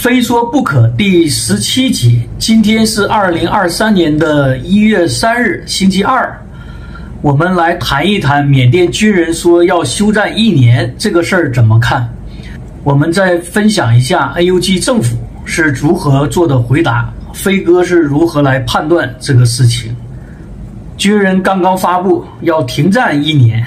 非说不可第17集，今天是2023年的1月3日，星期二。我们来谈一谈缅甸军人说要休战1年这个事儿怎么看。我们再分享一下 NUG 政府是如何做的回答，飞哥是如何来判断这个事情。军人刚刚发布要停战1年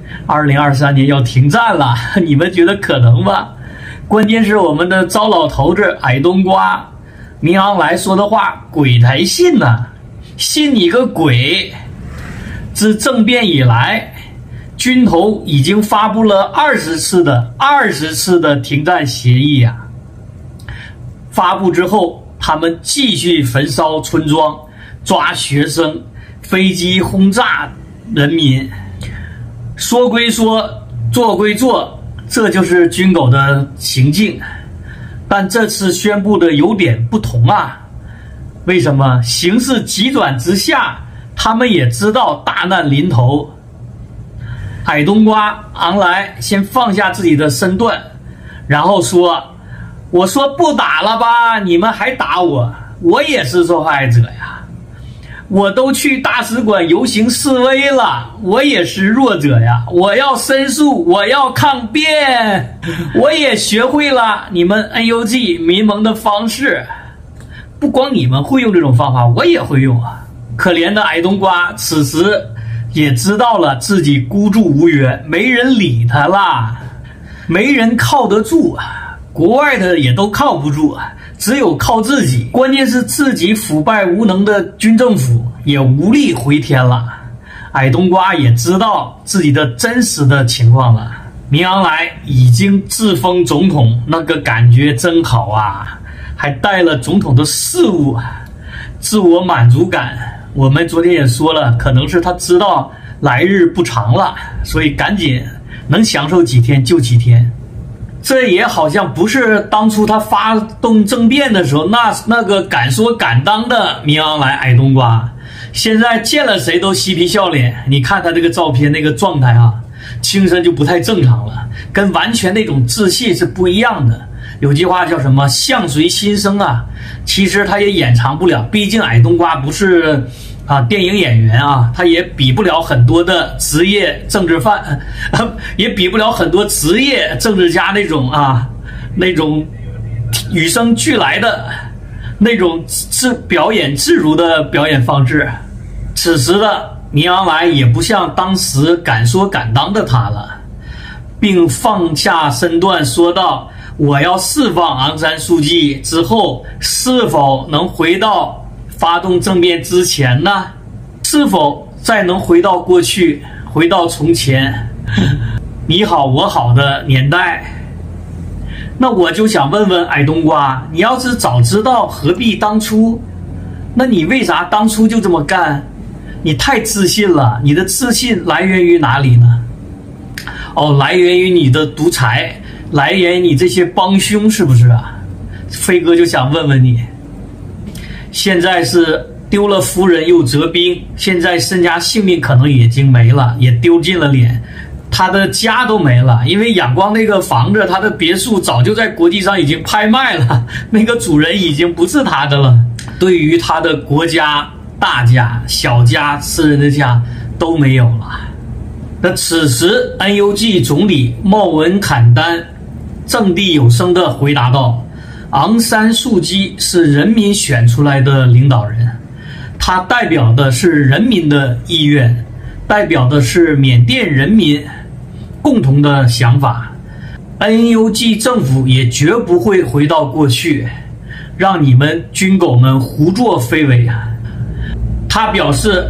，2023年要停战了，你们觉得可能吗？关键是我们的糟老头子矮冬瓜明昂莱说的话，鬼才信呢，信你个鬼！自政变以来，军头已经发布了20次的停战协议呀。发布之后，他们继续焚烧村庄、抓学生、飞机轰炸人民。说归说，做归做，这就是军狗的行径。但这次宣布的有点不同啊。为什么？形势急转直下，他们也知道大难临头。矮冬瓜昂莱先放下自己的身段，然后说：我说不打了吧，你们还打我，我也是受害者呀。我都去大使馆游行示威了，我也是弱者呀，我要申诉，我要抗辩，我也学会了你们 NUG 民盟的方式。不光你们会用这种方法，我也会用啊。可怜的矮冬瓜此时也知道了自己孤注无援，没人理他了，没人靠得住啊，国外的也都靠不住啊，只有靠自己。关键是自己腐败无能的军政府也无力回天了。矮冬瓜也知道自己的真实的情况了。明昂莱已经自封总统，那个感觉真好啊，还带了总统的事务，自我满足感。我们昨天也说了，可能是他知道来日不长了，所以赶紧能享受几天就几天。这也好像不是当初他发动政变的时候那个敢说敢当的明昂莱矮冬瓜，现在见了谁都嬉皮笑脸。你看他这个照片那个状态啊，精神就不太正常了，跟完全那种自信是不一样的。有句话叫什么相随心生啊，其实他也掩藏不了，毕竟矮冬瓜不是电影演员啊，他也比不了很多的职业政治犯，也比不了很多职业政治家那种与生俱来的那种表演自如的表演方式。此时的明昂莱也不像当时敢说敢当的他了，并放下身段说道：我要释放昂山素季之后，是否能回到发动政变之前呢？是否再能回到过去，回到从前你好我好的年代？那我就想问问矮冬瓜，你要是早知道何必当初？那你为啥当初就这么干？你太自信了，你的自信来源于哪里呢？来源于你的独裁，来源于你这些帮凶，是不是啊？飞哥就想问问你，现在是丢了夫人又折兵，现在身家性命可能已经没了，也丢尽了脸，他的家都没了，因为仰光那个房子，他的别墅早就在国际上已经拍卖了，那个主人已经不是他的了。对于他的国家、大家、小家、私人的家都没有了。那此时 NUG 总理茂文坎丹掷地有声地回答道：昂山素季是人民选出来的领导人，他代表的是人民的意愿，代表的是缅甸人民共同的想法。NUG 政府也绝不会回到过去，让你们军狗们胡作非为啊！他表示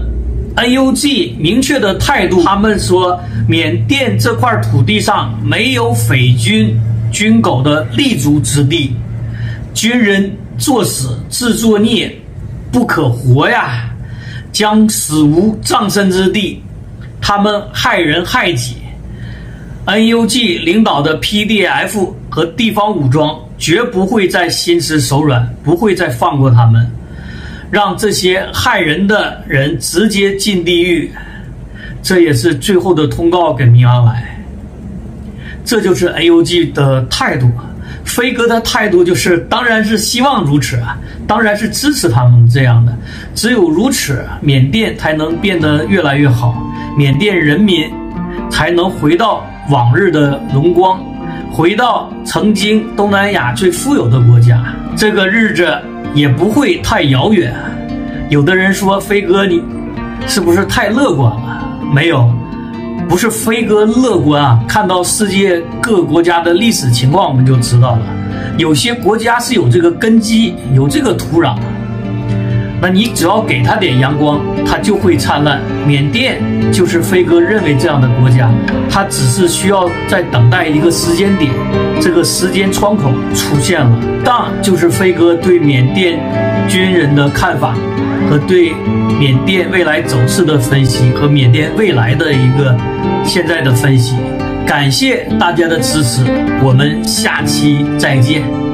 NUG 明确的态度，他们说缅甸这块土地上没有匪军军狗的立足之地，军人作死自作孽，不可活呀，将死无葬身之地，他们害人害己。NUG 领导的 PDF 和地方武装绝不会再心慈手软，不会再放过他们，让这些害人的人直接进地狱。这也是最后的通告给明昂莱。这就是 NUG 的态度。 飞哥的态度就是，当然是希望如此啊，当然是支持他们这样的。只有如此，缅甸才能变得越来越好，缅甸人民才能回到往日的荣光，回到曾经东南亚最富有的国家。这个日子也不会太遥远。有的人说，飞哥你是不是太乐观了？没有，不是飞哥乐观啊，看到世界各个国家的历史情况我们就知道了，有些国家是有这个根基，有这个土壤，那你只要给它点阳光，它就会灿烂。缅甸就是飞哥认为这样的国家，它只是需要在等待一个时间点，这个时间窗口出现了。当就是飞哥对缅甸军人的看法和对缅甸未来走势的分析，和缅甸未来的一个现在的分析。感谢大家的支持，我们下期再见。